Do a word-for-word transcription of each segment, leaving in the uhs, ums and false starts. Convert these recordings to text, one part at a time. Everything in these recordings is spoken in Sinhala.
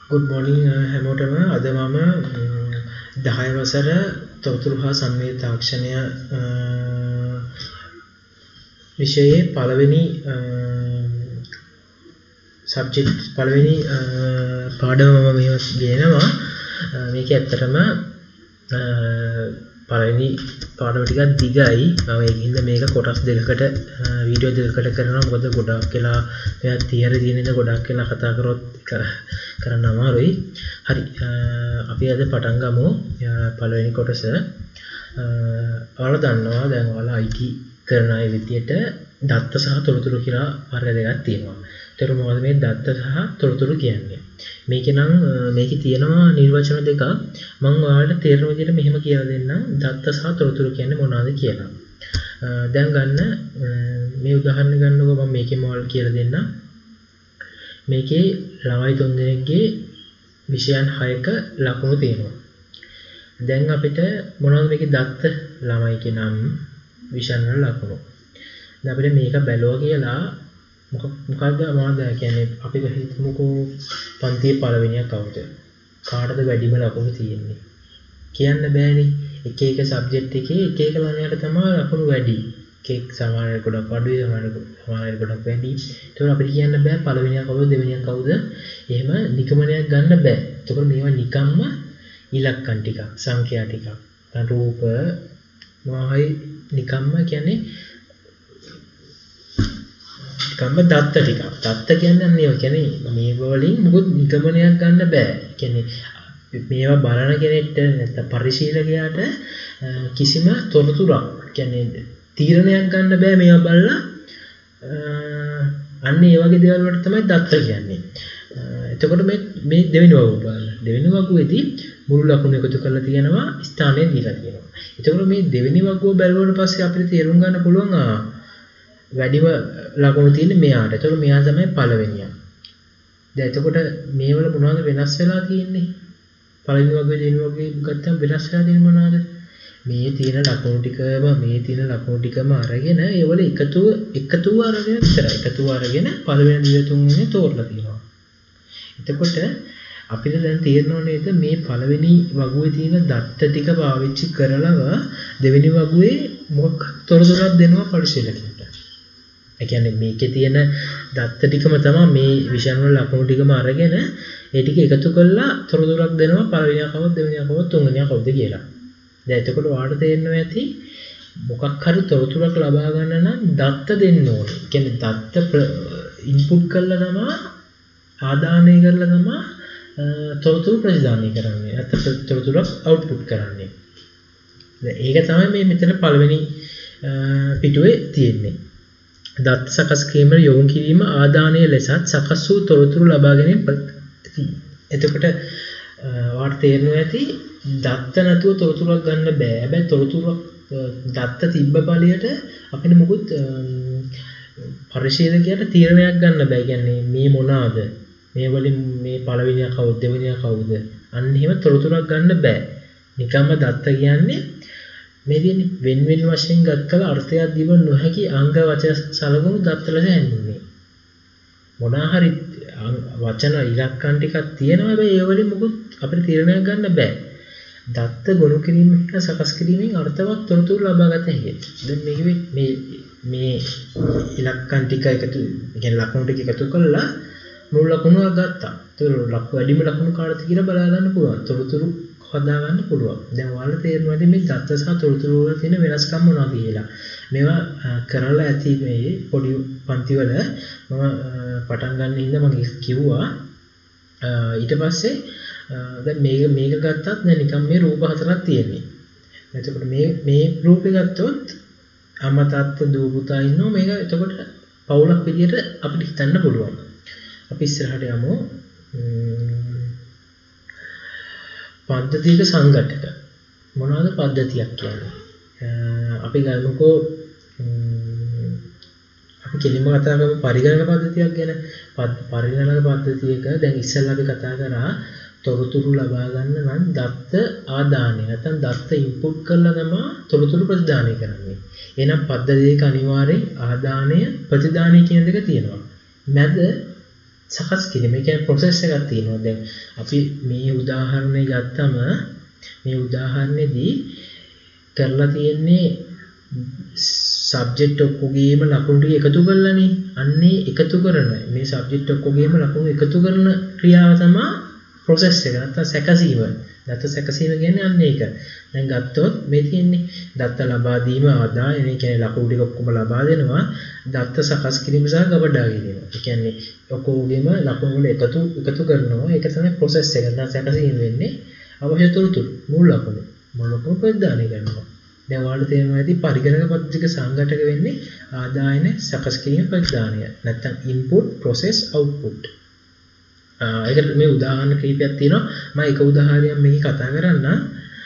Good morning හැමෝටම අද මම දහය වසර තොරතුරු හා සංවේද තාක්ෂණය විෂයේ පළවෙනි සබ්ජෙක්ට් පළවෙනි පාඩම මම මෙහෙම ගේනවා. මේක ඇත්තටම පළවෙනි පාඩම ටිකක් දිගයි. මම ඒකින්ද මේක කොටස් දෙකකට වීඩියෝ දෙකකට කරනවා. මොකද ගොඩක් වෙලා මෙයා තියරි දින ඉඳ ගොඩක් වෙලා කතා කරොත් කරන්න අමාරුයි. හරි. අපි අද පටන් ගමු පළවෙනි කොටස. ඔයාලා දන්නවා දැන් ඔයාලා I T කරන අය විදියට දත්ත සහ තොරතුරු කියලා වර්ග දෙකක් තියෙනවා. ඒතර මොකද මේ දත්ත සහ තොරතුරු කියන්නේ? මේකේ නම් මේකේ තියෙනවා නිර්වචන දෙකක්. මම ඔයාලට තේරෙන විදිහට මෙහෙම කියලා දෙන්නම්. දත්ත සහ තොරතුරු කියන්නේ මොනවද කියලා. දැන් ගන්න මේ උදාහරණ ගන්නකො මම මේකේ මොකක්ද කියලා දෙන්නම්. මේකේ ළමයි තුන් දෙනෙක්ගේ විෂයන් හයක ලකුණු තියෙනවා. දැන් අපිට මොනවද මේකේ දත්ත ළමයිගේ නම් විෂයන් වල ලකුණු. දැන් අපිට මේක බැලුවා කියලා මොකක් මොකක්ද මොනවද කියන්නේ අපි හිතමුකෝ පන්තියේ පළවෙනියක් කවුද? කාටද වැඩිම ලකුණු තියෙන්නේ? කියන්න බෑනේ. එක එක සබ්ජෙක්ට් එකේ එක එක ළමයාට තමයි ලකුණු වැඩි. එක සමහරවල් ගොඩක් අඩුයි සමහරවල් සමහරවල් ගොඩක් වැඩි. ඒතකොට අපිට කියන්න බෑ පළවෙනියා කවුද දෙවෙනියා කවුද? එහෙම නිගමනයක් ගන්න බෑ. ඒතකොට මේවා නිකම්ම ඉලක්කම් ටිකක් සංඛ්‍යා ටිකක්. රූප මොහයි නිකම්ම කියන්නේ නිකම්ම දත්ත ටිකක්. දත්ත කියන්නේ අන්නේ කියන්නේ මේ වලින් මොකද නිගමනයක් ගන්න බෑ. කියන්නේ මේවා බලන කෙනෙක්ට නැත්නම් පරිශීලකයාට කිසිම තොරතුරක් කියන්නේ තීරණයක් ගන්න බෑ මේවා බලලා. අන්න ඒ වගේ දේවල් වලට තමයි දත්ත කියන්නේ. එතකොට මේ මේ දෙවෙනි වගුව බලන්න. දෙවෙනි වගුවේදී මුළු ලකුණු එකතු කරලා තියෙනවා ස්ථානය දීලා තියෙනවා. එතකොට මේ දෙවෙනි වගුව බැලුවට පස්සේ අපිට තේරුම් ගන්න පුළුවන් ආ වැඩිම ලකුණු තියෙන්නේ මෙයාට. එතකොට මෙයා තමයි පළවෙනියා. දැන් එතකොට මේවල මොනවද වෙනස් වෙලා තියෙන්නේ? පළවෙනි වගුවේ දෙවෙනි වගුවේ ගත්තම වෙනස් වෙලා තියෙන්නේ මොනවද? මේ තියෙන ලකුණු ටිකම මේ තියෙන ලකුණු ටිකම අරගෙන ඒවල එකතුව එකතුව අරගෙන විතරයි. එකතුව අරගෙන පළවෙනි දෙවෙනි තුන්වෙනි තෝරලා තියෙනවා. එතකොට අපිට දැන් තේරෙනව නේද මේ පළවෙනි වගුවේ තියෙන දත්ත ටික පාවිච්චි කරලව දෙවෙනි වගුවේ මොකක් තොරතුරක් දෙනවා පරිශීලකයට. ඒ කියන්නේ මේකේ තියෙන දත්ත ටිකම තමයි මේ විෂයන් වල ලකුණු ටිකම අරගෙන ඒ ටික එකතු කරලා තොරතුරක් දෙනවා පළවෙනියා කවුද දෙවෙනියා කවුද තුන්වෙනියා කවුද කියලා. දැන් එතකොට ඔයාලට තේරෙනවා ඇති මොකක් හරි තොරතුරක් ලබා ගන්න නම් දත්ත දෙන්න ඕනේ. ඒ කියන්නේ දත්ත ඉන්පුට් කරලා තමයි ආදානය කරලා තමයි තොරතුරු ප්‍රතිදානය කරන්නේ. නැත්නම් තොරතුරක් අවුට්පුට් කරන්නේ. දැන් ඒක තමයි මේ මෙතන පළවෙනි පිටුවේ තියෙන්නේ. දත්ත සකස් කිරීම යොමු කිරීම ආදානයේ ලෙසත් සකස් වූ තොරතුරු ලබා ගැනීම. එතකොට වාට තේරෙනවා ඇති දත්ත නැතුව තොරතුරක් ගන්න බෑ. හැබැයි තොරතුරක් දත්ත තිබ්බ ඵලයට අපිට මොකුත් පරිශීලකයට තීරණයක් ගන්න බෑ. කියන්නේ මේ මොනවාද? මේ වලින් මේ පළවෙනියා කවුද දෙවෙනියා කවුද? අන්න එහෙම තොරතුරක් ගන්න බෑ. නිකම්ම දත්ත කියන්නේ මේ දෙන්නේ වෙන වෙන වශයෙන් ගත් කල අර්ථයක් දිව නොහැකි අංග වචන සලකුණු දත්ත ලෙස හැඳින්වෙන්නේ. මොනවා හරි වචන ඉලක්කම් ටිකක් තියෙනවා. හැබැයි ඒ වලින් මොකුත් අපිට තීරණයක් ගන්න බෑ. දත්ත ගොනු කිරීම හා සකස් කිරීමෙන් අර්ථවත් තොරතුරු ලබා ගත හැකියි. දැන් මේකේ මේ මේ ඉලක්කම් ටික එකතු කියන්නේ ලකුණු ටික එකතු කරලා මුළු ලකුණු ගත්තා. ඒතර ලකුණු වැඩිම ලකුණු කාටද කියලා බලා ගන්න පුළුවන්. තොරතුරු හදා ගන්න පුළුවන්. දැන් ඔයාලට තේරෙනවද මේ දත්ත සහ තොරතුරු වල තියෙන වෙනස්කම් මොනවද කියලා? මේවා කරලා ඇති මේ පොඩි පන්ති වල මම පටන් ගන්න ඉඳ මම කිව්වා. ඊට පස්සේ දැන් මේක මේක ගත්තත් දැන් නිකන් මේ රූප හතරක් තියෙන්නේ. එතකොට මේ මේ රූපේ ගත්තොත් අම්මා තාත්තා දුව පුතා ඉන්නවා. මේක එතකොට පවුලක් විදියට අපිට හිතන්න පුළුවන්. අපි ඉස්සරහට යමු. පද්ධතියක සංඝටක මොනවද පද්ධතියක් කියන්නේ? අපි ගන්නකෝ අපි කෙලින්ම කතා කරමු පරිගණක පද්ධතියක් ගැන. පරිගණක පද්ධතියක දැන් ඉස්සෙල්ලා අපි කතා කරා තොරතුරු ලබා ගන්න නම් දත්ත ආදානය නැත්නම් දත්ත ඉන්පුට් කරලා තමයි තොරතුරු ප්‍රතිදානය කරන්නේ. එහෙනම් පද්ධතියක අනිවාර්යෙන් ආදානය ප්‍රතිදානය කියන දෙක තියෙනවා. මැද සකස් කිරීම. ඒ කියන්නේ process එකක් තියෙනවා. දැන් අපි මේ උදාහරණය ගත්තම මේ උදාහරණෙදී කරලා තියෙන්නේ subject ඔක්කොගේම ලකුණු ටික එකතු කරලානේ. අන්නේ එකතු කරන මේ subject ඔක්කොගේම ලකුණු එකතු කරන ක්‍රියාව තමයි process එක. නැත්නම් සැකසීම. දත්ත සැකසීම කියන්නේ අන්න ඒක. දැන් ගත්තොත් මේ තියෙන්නේ දත්ත ලබා දීම ආදාය මේ කියන්නේ ලකුණු ටික ඔක්කොම ලබා දෙනවා. දත්ත සකස් කිරීම සහ ගබඩා කිරීම. ඒ කියන්නේ ඔක්කොගේම ලකුණු වල එකතු එකතු කරනවා. ඒක තමයි process එක. නැත්නම් සැකසීම වෙන්නේ අවශ්‍ය තොරතුරු මූල ලකුණු. මූල ලකුණු ප්‍රදානය කරනවා. දැන් ඔයාලට තේරෙනවා ඇති පරිගණක පද්ධතික සංඝටක වෙන්නේ ආදායන සකස් කිරීම ප්‍රදානය. නැත්නම් input process output. ඒකට මේ උදාහරණ කිහිපයක් තියෙනවා. මම එක උදාහරණයක් මේක කතා කරන්නම්.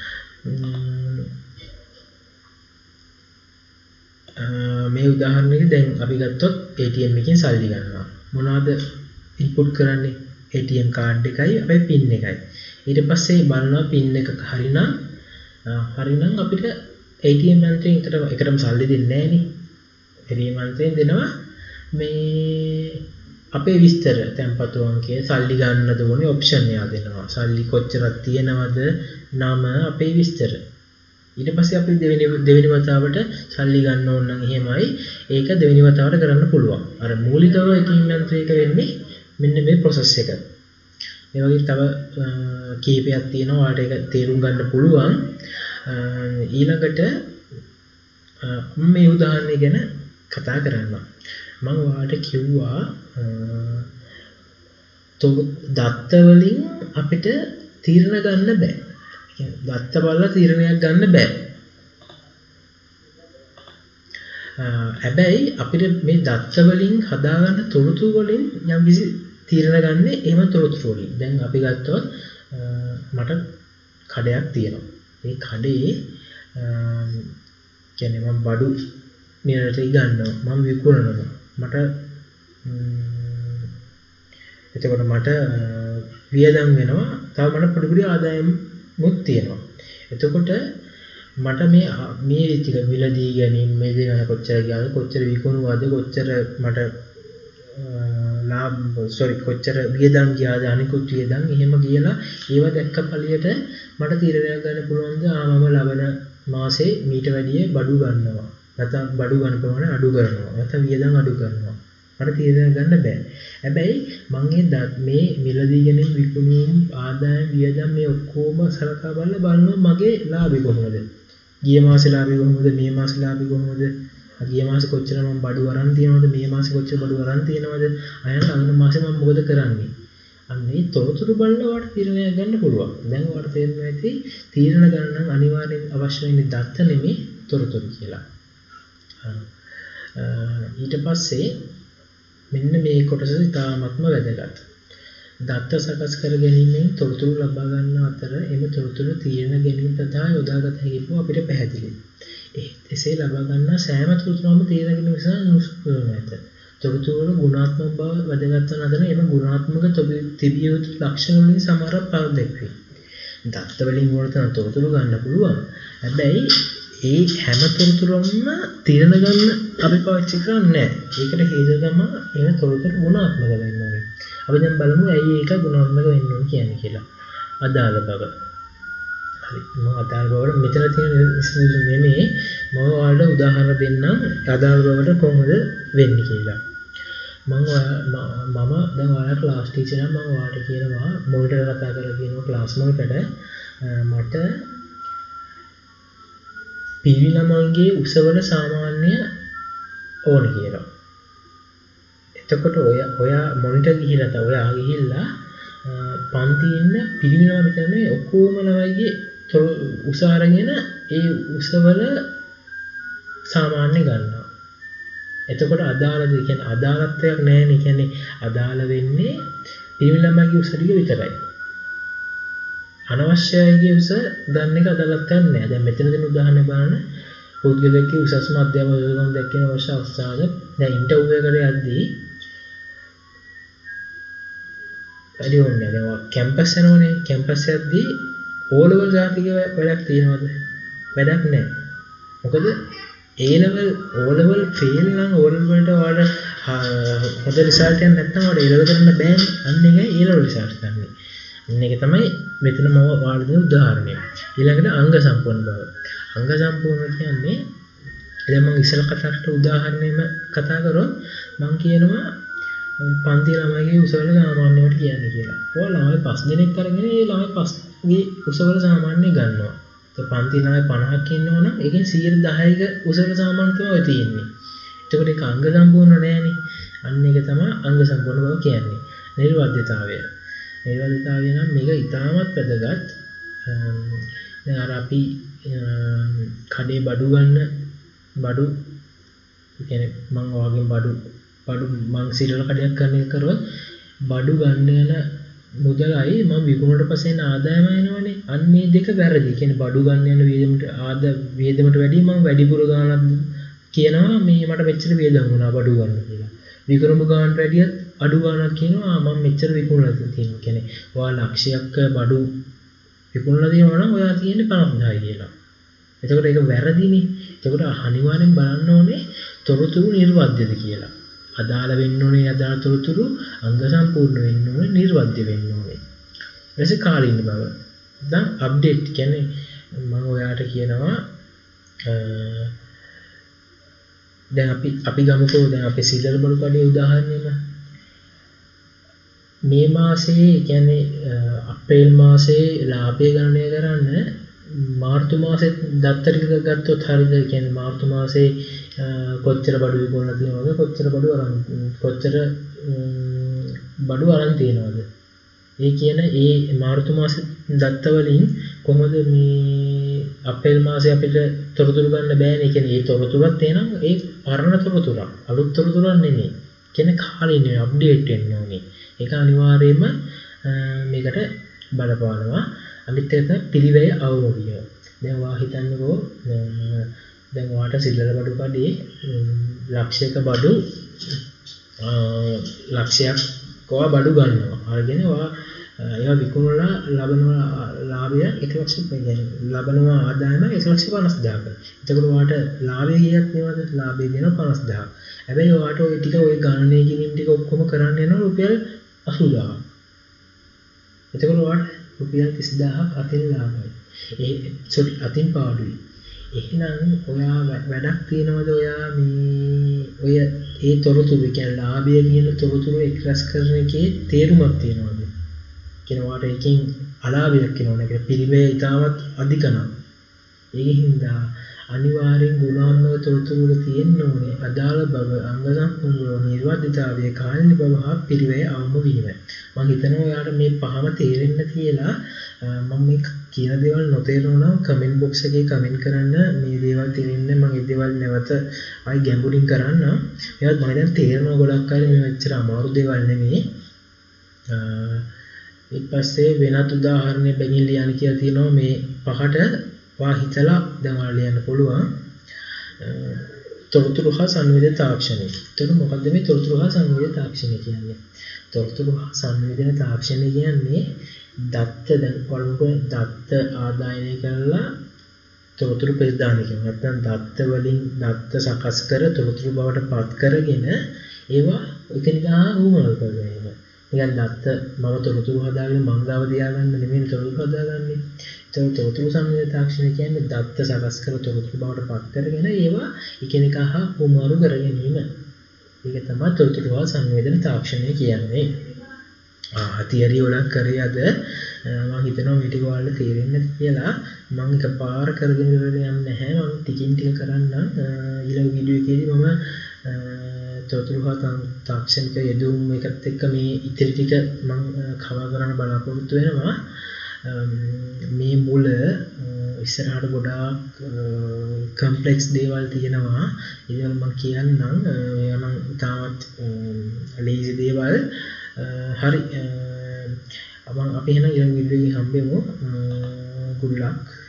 මේ උදාහරණෙක දැන් අපි ගත්තොත් A T M එකකින් සල්ලි ගන්නවා. මොනවද ඉන්පුට් කරන්නේ? A T M කාඩ් එකයි අපේ පින් එකයි. ඊට පස්සේ බලනවා පින් එක හරිනම් හරිනම් අපිට A T M යන්ත්‍රයෙන් එකට එකටම සල්ලි දෙන්නේ නැහැ නේ. A T M යන්ත්‍රයෙන් දෙනවා මේ අපේ විස්තර තැන්පතු අංකය සල්ලි ගන්නද ඕනේ ඔප්ෂන් එක දෙනවා. සල්ලි කොච්චරක් තියෙනවද නම අපේ විස්තර. ඊට පස්සේ අපි දෙවෙනි දෙවෙනි වතාවට සල්ලි ගන්න ඕන නම් එහෙමයි. ඒක දෙවෙනි වතාවට කරන්න පුළුවන්. අර මූලිකව ඒකීම් යන්ත්‍රයක වෙන්නේ මෙන්න මේ process එක. මේ වගේ තව කීපයක් තියෙනවා. ඔයාලට ඒක තේරුම් ගන්න පුළුවන්. ඊළඟට මම මේ උදාහරණය ගැන කතා කරනවා. මම ඔයාලට කිව්වා දත්ත වලින් අපිට තීරණ ගන්න බෑ. දත්ත බලලා තීරණයක් ගන්න බෑ. හැබැයි අපිට මේ දත්ත වලින් හදාගන්න තොරතුරු වලින් යම් කිසි තීරණ ගන්න එහෙම තොරතුරු වලින්. දැන් අපි ගත්තොත් මට කඩයක් තියෙනවා. මේ කඩේ කියන්නේ මම බඩු නිරට ගන්නවා. මම විකුණනවා. මට එතකොට මට වියදම් වෙනවා. තව මට පොඩි පොඩි ආදායම්මුත් තියෙනවා. එතකොට මට මේ මේ ටික මිලදී ගැනීම මේ දේ කොච්චර ගියාද කොච්චර විකුණුවාද කොච්චර මට ලාභ sorry කොච්චර වියදම් ගියාද අනිකුත් වියදම් එහෙම කියලා ඒව දැක්ක පළියට මට තීරණයක් ගන්න පුළුවන්ද ආ මම ලබන මාසේ මීට වැඩිය බඩු ගන්නවා නැත්නම් බඩු ගන්න ප්‍රමාණය අඩු කරනවා නැත්නම් වියදම් අඩු කරනවා මට තීරණයක් ගන්න බෑ. හැබැයි මම මේ මිලදී ගැනීම විකුණුම් ආදායම් වියදම් මේ ඔක්කොම සලකා බලලා බලනවා මගේ ලාභය කොහොමද? ගිය මාසේ ලාභය කොහොමද? මේ මාසේ ලාභය කොහොමද? ගිය මාසේ කොච්චර මම බඩු අරන් තියනවද? මේ මාසේ කොච්චර බඩු අරන් තියනවද? අයන අගන මාසේ මම මොකද කරන්නේ? අන්න ඒ තොරතුරු බලලා ඔයාලට තීරණයක් ගන්න පුළුවන්. දැන් ඔයාලට තේරෙනවා ඇති තීරණ ගන්න නම් අනිවාර්යෙන් අවශ්‍ය වෙන්නේ දත්ත නෙමෙයි තොරතුරු කියලා. ඊට පස්සේ මෙන්න මේ කොටස ඉතාමත්ම වැදගත්. දත්ත සකස් කර ගැනීමෙන් තොරතුරු ලබා ගන්න අතර එම තොරතුරු තීරණ ගැනීම සඳහා යොදාගත හැකි බව අපිට පැහැදිලියි. එසේ ලබා ගන්නා සෑම තොරතුරක්ම තීරණ ගැනීම නිසා නුසුදුසු නැත. තොරතුරු වල ගුණාත්මක බව වැදගත් වන අතර එම ගුණාත්මක තිබිය යුතු ලක්ෂණ වලින් සමහරක් පරිදැක්වේ. දත්ත වලින් වලට තොරතුරු ගන්න පුළුවන්. හැබැයි ඒ හැම තොරතුරක්ම තීරණ ගන්න අපි පාවිච්චි කරන්නේ නැහැ. ඒකට හේතුව තමයි එන තොරතුරු ගුණාත්මක වෙන්න ඕනේ. අපි දැන් බලමු ඇයි ඒක ගුණාත්මක වෙන්න ඕනේ කියන්නේ කියලා. අදාළ බව. හරි. මම අදාළ බවට මෙතන තියෙන විශ්ලේෂණ නෙමෙයි මම ඔයාලට උදාහරණ දෙන්නම් අදාළ බවට කොහොමද වෙන්නේ කියලා. මම මම දැන් ඔයාලා ක්ලාස් ටීචර් නම් මම ඔයාලට කියනවා මොනිටර් කතා කරලා කියනවා ක්ලාස් මොනිටරට මට පිරි ළමන්ගේ උසවල සාමාන්‍ය ඕන කියලා. එතකොට ඔය ඔයා මොනිටර් ගිහිල්ලා තව ඔයා ගිහිල්ලා පන්තියේ ඉන්න පිරිමි ළමයි විතරනේ ඔක්කොම ළමයිගේ උස අරගෙන ඒ උසවල සාමාන්‍ය ගන්නවා. එතකොට අදාළද කියන්නේ අදාළත්වයක් නැහැ නේ. කියන්නේ අදාළ වෙන්නේ පිරිමි ළමයිගේ උස ටික විතරයි. අනවශ්‍යයිගේ උස ගන්න එක අදාළත්වයක් නැහැ. දැන් මෙතන දෙන උදාහරණය බලන්න පුද්ගලයෙක්ගේ උසස්ම අධ්‍යාපන යෝගම් දැක්කේ අවශ්‍ය අවස්ථාවක දැන් ඉන්ටර්විව් එකට යද්දී වැඩි ඕනේ දැන් කැම්පස් යනවනේ කැම්පස් යද්දී O level ජාතික වැඩක් තියෙනවද? වැඩක් නැහැ. මොකද A level O level fail නම් O level වලට ඔයාලට හොඳ රිසල්ට් එකක් නැත්නම් ඔයාලට A level කරන්න බෑනේ. අන්න ඒකයි A level රිසල්ට් ගන්න. අන්න ඒක තමයි මෙතන මම ඔයාලට දෙන උදාහරණය. ඊළඟට අංග සම්පූර්ණ බව. අංග සම්පූර්ණ කියන්නේ දැන් මම ඉස්සෙල්ලා කතා කරපු උදාහරණෙම කතා කරොත් මම කියනවා පන්ති ළමයිගේ උසවල සාමාන්‍යවට කියන්නේ කියලා. ඔයාලා ළමයි පහ දෙනෙක් අරගෙන ඒ ළමයි පහගේ උසවල සාමාන්‍ය ගන්නවා. ඒ පන්ති ළමයි පනහක් ඉන්නවනම් ඒකෙන් සියයට දහයක උසවල සාමාන්‍ය තමයි තියෙන්නේ. එතකොට ඒක අංග සම්පූර්ණ නෑනේ. අන්න ඒක තමයි අංග සම්පූර්ණ බව කියන්නේ. නිර්වද්‍යතාවය. නිර්වද්‍යතාවය නම් මේක ඉතාමත් වැදගත්. දැන් අර අපි කඩේ බඩු ගන්න බඩු කියන්නේ මම ඔයගෙන් බඩු බඩු මං සිරල කඩයක් කරන එක කරොත් බඩු ගන්න යන මුදලයි මම විකුණුවට පස්සේ එන ආදායම එනවනේ. අන්න මේ දෙක වැරදි. කියන්නේ බඩු ගන්න යන වියදමට ආද වියදමට වැඩි මම වැඩිපුර ගාණක් කියනවා මේ මට මෙච්චර වියදම් වුණා බඩු ගන්න කියලා. විකුණුම ගාණට වැඩිය අඩු ගාණක් කියනවා මම මෙච්චර විකුණලා තියෙනවා. කියන්නේ ඔයා ලක්ෂයක් බඩු විකුණලා තියෙනවා නම් ඔයා තියෙන්නේ පනස්දහයි කියලා. එතකොට ඒක වැරදිනේ. එතකොට අනිවාර්යෙන් බලන්න ඕනේ තොරතුරු නිර්වද්‍යද කියලා. අදාළ වෙන්න ඕනේ අදාළ තොරතුරු අංග සම්පූර්ණ වෙන්න ඕනේ නිර්වද්‍ය වෙන්න ඕනේ. ඊටසේ කාලින බව. දැන් අප්ඩේට් කියන්නේ මම ඔයාලට කියනවා දැන් අපි අපි ගමුකෝ දැන් අපේ සිල්ලර බඩු කඩේ උදාහරණයම මේ මාසේ කියන්නේ අප්‍රේල් මාසේ ලාභය ගණනය කරන්න මාර්තු මාසේ දත්ත ටික ගත්තොත් හරියද? කියන්නේ මාර්තු මාසේ කොච්චර බඩු විකුණලා තියෙනවද? කොච්චර බඩු අරන් කොච්චර බඩු අරන් තියෙනවද? ඒ කියන ඒ මාර්තු මාසේ දත්ත වලින් කොහොමද මේ අප්‍රේල් මාසේ අපිට තොරතුරු ගන්න බෑනේ. කියන්නේ ඒ තොරතුරත් එනම් ඒ පරණ තොරතුරක්. අලුත් තොරතුරක් නෙමෙයි. කියන්නේ කාලිනේ අප්ඩේට් වෙන්න ඕනේ. ඒක අනිවාර්යයෙන්ම මේකට බලපානවා. අනිත් එක තමයි පිළිවෙය අවම වීම. දැන් ඔයා හිතන්නකෝ දැන් ඔයාට සිල්ලර බඩු කඩේ ලක්ෂයක බඩු ලක්ෂයක් ඔයා බඩු ගන්නවා. අරගෙන ඔයා ඒවා විකුණලා ලබන ලාභය එක ලක්ෂයක් කියන්නේ ලබනවා ආදායම එක ලක්ෂ පනස් හදාක. එතකොට ඔයාට ලාභය කීයක් නේද? ලාභය දෙනවා පනස් හදාක. හැබැයි ඔයාට ওই ටික ওই ගණනය කිරීම ටික ඔක්කොම කරන්න යනවා රුපියල් අසූ දහසක්. එතකොට ඔයාට රුපියල් තිස් දහසක් අතින් ලාභයි. ඒ සෝරි අතින් පාඩුයි. එහෙනම් ඔයා වැඩක් තියනවද ඔයා මේ ඔය ඒ තොරතුරු කියන්නේ ලාභය කියන තොරතුරු එක්රැස් කරන එකේ තේරුමක් තියනවද? කියන වාට එකකින් අලාභයක් කියනවා නේද? පිළිවෙය ඉතාමත් අධික නම්. ඒකින්ද අනිවාර්යෙන් ගුණාත්මක තොරතුරු වල තියෙන්න ඕනේ අදාළ බව අංග සම්පූර්ණ නිර්වද්‍යතාවය කාලින බව හා පිළිවෙය අවම වීම. මම හිතනවා ඔයාලට මේ පහම තේරෙන්න කියලා මම මේ කියන දේවල් නොතේරුණා නම් කමෙන්ට් බොක්ස් එකේ කමෙන්ට් කරන්න මේ දේවල් තේරෙන්නේ මම ඒ දේවල් නැවත ආයි ගැඹුරින් කරන්න. ඒවත් මම දැන් තේරෙනවා ගොඩක් අය මේ මෙච්චර අමාරු දේවල් නෙමෙයි. ඊට පස්සේ වෙනත් උදාහරණයක් බැගින් ලියන්න කියලා තියෙනවා මේ පහට වා හිතලා දැන් ඔයාලා ලියන්න පුළුවන්. තොරතුරු හා සංවේදන තාක්ෂණය. එතකොට මොකක්ද මේ තොරතුරු හා සංවේදන තාක්ෂණය කියන්නේ? තොරතුරු හා සංවේදන තාක්ෂණය කියන්නේ දත්ත දැන් පළමුව දත්ත ආදායනය කරලා තොරතුරු ප්‍රතිදානය කරනවා. නැත්නම් දත්ත වලින් දත්ත සකස් කර තොරතුරු බවට පත් කරගෙන ඒවා එකිනෙකා වුමල් කරනවා. නිකන් දත්ත මම තොරතුරු හදාගෙන මං ගාව තියාගන්න නෙමෙයි තොරතුරු හදාගන්නේ. ඒතකොට තොරතුරු සංවේදන තාක්ෂණය කියන්නේ දත්ත සකස් කර තොරතුරු බවට පත් කරගෙන ඒවා එකිනෙකා හා වුමරු කර ගැනීම. ඒක තමයි තොරතුරු සංවේදන තාක්ෂණය කියන්නේ. ආ තියරි වලක් කරේ අද මම හිතනවා මේ ටික ඔයාලට තේරෙන්නේ නැති කියලා. මම එකපාර කරගෙන ඉවරලා යන්නේ නැහැ. මම ටිකින් ටික කරන්න ඊළඟ වීඩියෝ එකේදී මම තොරතුරු තාක්ෂණික යෙදුම් එකත් එක්ක මේ ඉතිරි ටික මම කවර් කරන්න බලාපොරොත්තු වෙනවා. මේ මුල ඉස්සරහට ගොඩාක් කම්ප්ලෙක්ස් දේවල් තියෙනවා. ඒවල මම කියන්නම් ඒවා නම් තාමත් ලේසි දේවල්. හරි අපි එහෙනම් ඊළඟ වීඩියෝ එකේ හම්බෙමු. good luck.